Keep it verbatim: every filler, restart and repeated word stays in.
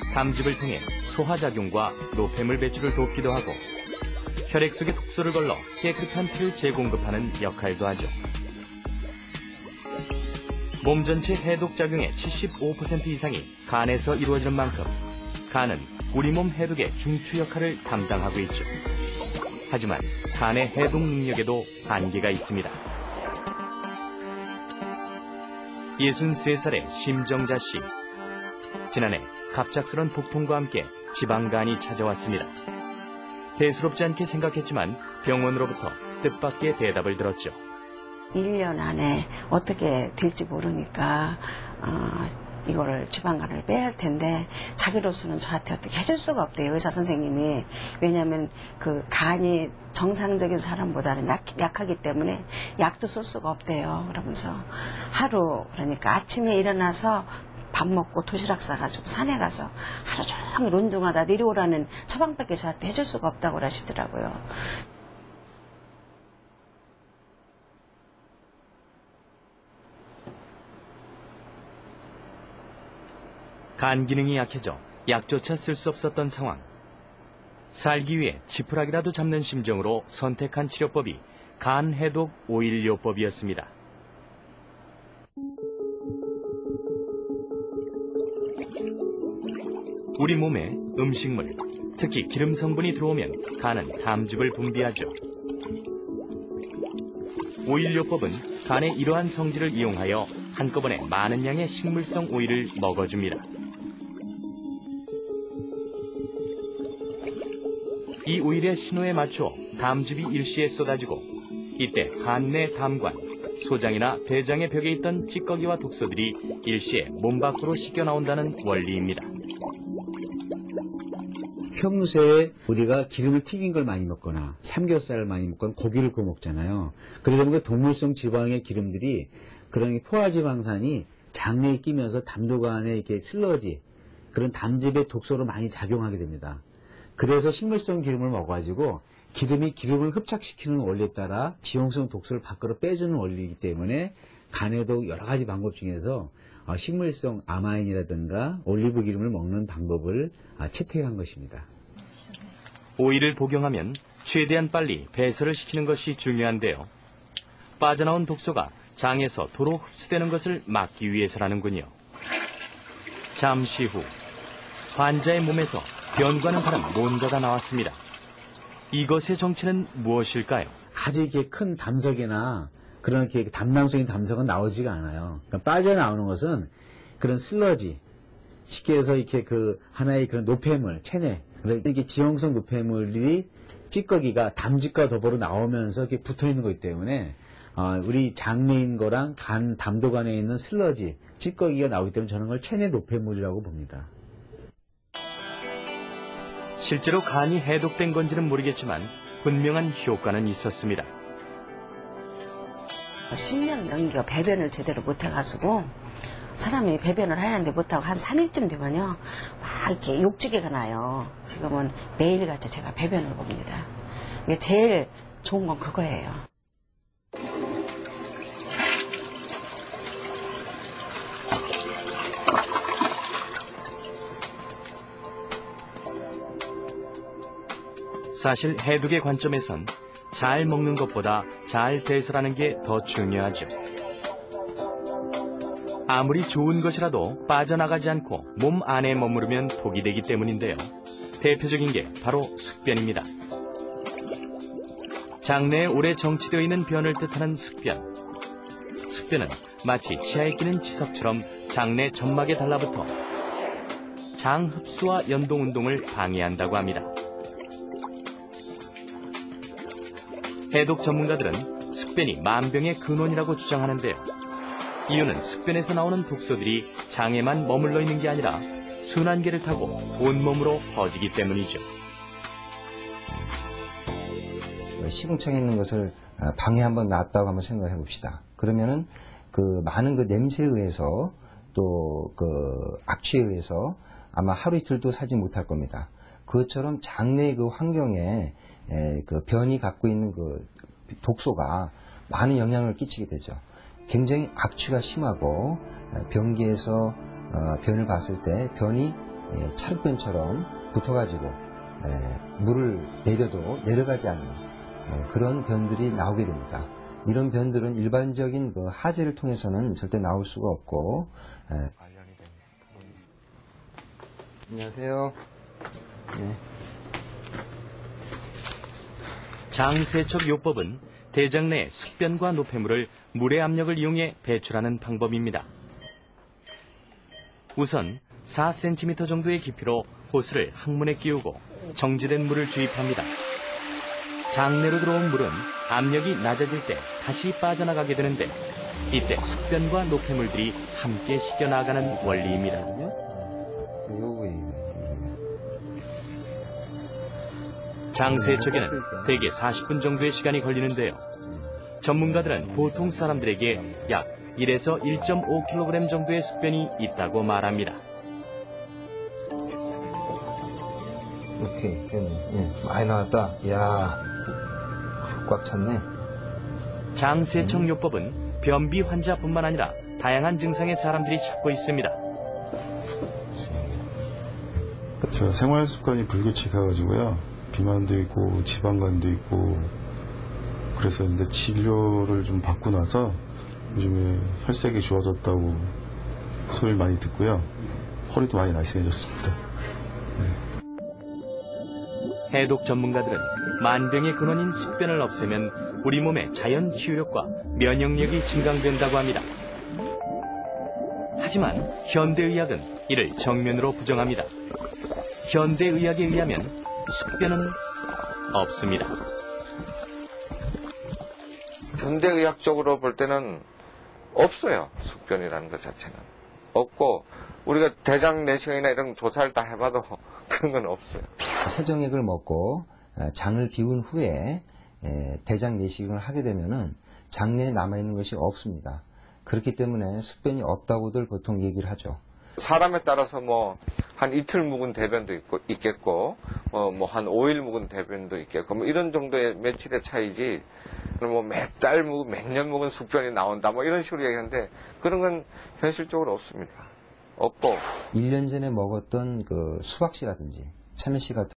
담즙을 통해 소화작용과 노폐물 배출을 돕기도 하고 혈액 속에 독소를 걸러 깨끗한 피를 재공급하는 역할도 하죠. 몸 전체 해독작용의 칠십오 퍼센트 이상이 간에서 이루어지는 만큼 간은 우리 몸 해독의 중추 역할을 담당하고 있죠. 하지만 간의 해독 능력에도 한계가 있습니다. 예순세 살의 심정자 씨. 지난해 갑작스런 복통과 함께 지방간이 찾아왔습니다. 대수롭지 않게 생각했지만 병원으로부터 뜻밖의 대답을 들었죠. 일 년 안에 어떻게 될지 모르니까 어, 이거를 지방간을 빼야 할 텐데 자기로서는 저한테 어떻게 해줄 수가 없대요. 의사 선생님이. 왜냐하면 그 간이 정상적인 사람보다는 약, 약하기 때문에 약도 쓸 수가 없대요. 그러면서 하루 그러니까 아침에 일어나서 밥 먹고 도시락 싸가지고 산에 가서 하루 종일 운동하다 내려오라는 처방밖에 저한테 해줄 수가 없다고 그러시더라고요. 간 기능이 약해져 약조차 쓸 수 없었던 상황. 살기 위해 지푸라기라도 잡는 심정으로 선택한 치료법이 간 해독 오일요법이었습니다. 우리 몸에 음식물, 특히 기름 성분이 들어오면 간은 담즙을 분비하죠. 오일요법은 간의 이러한 성질을 이용하여 한꺼번에 많은 양의 식물성 오일을 먹어줍니다. 이 오일의 신호에 맞춰 담즙이 일시에 쏟아지고 이때 간 내 담관, 소장이나 대장의 벽에 있던 찌꺼기와 독소들이 일시에 몸 밖으로 씻겨 나온다는 원리입니다. 평소에 우리가 기름을 튀긴 걸 많이 먹거나 삼겹살을 많이 먹거나 고기를 구워 먹잖아요. 그러다 보니까 동물성 지방의 기름들이 그런 포화지방산이 장내에 끼면서 담도관에 이렇게 슬러지 그런 담즙의 독소로 많이 작용하게 됩니다. 그래서 식물성 기름을 먹어가지고 기름이 기름을 흡착시키는 원리에 따라 지용성 독소를 밖으로 빼주는 원리이기 때문에 간에도 여러 가지 방법 중에서 식물성 아마인이라든가 올리브 기름을 먹는 방법을 채택한 것입니다. 오일을 복용하면 최대한 빨리 배설을 시키는 것이 중요한데요. 빠져나온 독소가 장에서 도로 흡수되는 것을 막기 위해서라는군요. 잠시 후 환자의 몸에서 변과는 다른 뭔가가 나왔습니다. 이것의 정체는 무엇일까요? 아주 이렇게 큰 담석이나 그런 이렇게 담낭성인 담석은 나오지가 않아요. 그러니까 빠져나오는 것은 그런 슬러지, 쉽게 해서 이렇게 그 하나의 그런 노폐물, 체내, 이렇게 지용성 노폐물이 찌꺼기가 담즙과 더불어 나오면서 이렇게 붙어 있는 거기 때문에 어, 우리 장내인 거랑 간 담도관에 있는 슬러지, 찌꺼기가 나오기 때문에 저는 그걸 체내 노폐물이라고 봅니다. 실제로 간이 해독된 건지는 모르겠지만 분명한 효과는 있었습니다. 십 년 넘겨 배변을 제대로 못해가지고 사람이 배변을 하는데 못하고 한 삼 일쯤 되면요 막 이렇게 욕지게가 나요. 지금은 매일같이 제가 배변을 봅니다. 이게 제일 좋은 건 그거예요. 사실 해독의 관점에선 잘 먹는 것보다 잘 배설하는 게 더 중요하죠. 아무리 좋은 것이라도 빠져나가지 않고 몸 안에 머무르면 독이 되기 때문인데요. 대표적인 게 바로 숙변입니다. 장내에 오래 정치되어 있는 변을 뜻하는 숙변. 숙변은 마치 치아에 끼는 치석처럼 장내 점막에 달라붙어 장 흡수와 연동 운동을 방해한다고 합니다. 해독 전문가들은 숙변이 만병의 근원이라고 주장하는데요. 이유는 숙변에서 나오는 독소들이 장에만 머물러 있는 게 아니라 순환계를 타고 온몸으로 퍼지기 때문이죠. 시궁창에 있는 것을 방에 한번 놨다고 한번 생각해 봅시다. 그러면은 그 많은 그 냄새에 의해서 또 그 악취에 의해서 아마 하루 이틀도 살지 못할 겁니다. 그것처럼 장내 그 환경에 그 변이 갖고 있는 그 독소가 많은 영향을 끼치게 되죠. 굉장히 악취가 심하고 변기에서 변을 봤을 때 변이 예, 찰변처럼 붙어가지고 예, 물을 내려도 내려가지 않는 예, 그런 변들이 나오게 됩니다. 이런 변들은 일반적인 그 하재를 통해서는 절대 나올 수가 없고. 예. 안녕하세요. 네. 장세척 요법은 대장 내 숙변과 노폐물을 물의 압력을 이용해 배출하는 방법입니다. 우선 사 센티미터 정도의 깊이로 호스를 항문에 끼우고 정지된 물을 주입합니다. 장내로 들어온 물은 압력이 낮아질 때 다시 빠져나가게 되는데 이때 숙변과 노폐물들이 함께 씻겨나가는 원리입니다. 장세척에는 대개 사십 분 정도의 시간이 걸리는데요. 전문가들은 보통 사람들에게 약 일에서 일 점 오 킬로그램 정도의 숙변이 있다고 말합니다. 오케이, 예, 많이 나왔다. 이야, 꽉 찼네. 장세척 요법은 변비 환자뿐만 아니라 다양한 증상의 사람들이 찾고 있습니다. 제가 생활 습관이 불규칙해가지고요. 비만도 있고 지방간도 있고 그래서 이제 치료를 좀 받고 나서 요즘에 혈색이 좋아졌다고 소리를 많이 듣고요. 허리도 많이 날씬해졌습니다. 네. 해독 전문가들은 만병의 근원인 숙변을 없애면 우리 몸의 자연 치유력과 면역력이 증강된다고 합니다. 하지만 현대의학은 이를 정면으로 부정합니다. 현대의학에 의하면 숙변은 없습니다. 현대의학적으로 볼 때는 없어요. 숙변이라는 것 자체는. 없고 우리가 대장 내시경이나 이런 조사를 다 해봐도 그런 건 없어요. 세정액을 먹고 장을 비운 후에 대장 내시경을 하게 되면은 장내에 남아있는 것이 없습니다. 그렇기 때문에 숙변이 없다고들 보통 얘기를 하죠. 사람에 따라서 뭐 한 이틀 묵은 대변도 있고, 있겠고 어, 뭐 한 오 일 묵은 대변도 있겠고 뭐 이런 정도의 며칠의 차이지 뭐 몇 달 묵은 몇 년 묵은 숙변이 나온다 뭐 이런 식으로 얘기하는데 그런 건 현실적으로 없습니다. 없고 일 년 전에 먹었던 그 수박씨 라든지 참외씨 같은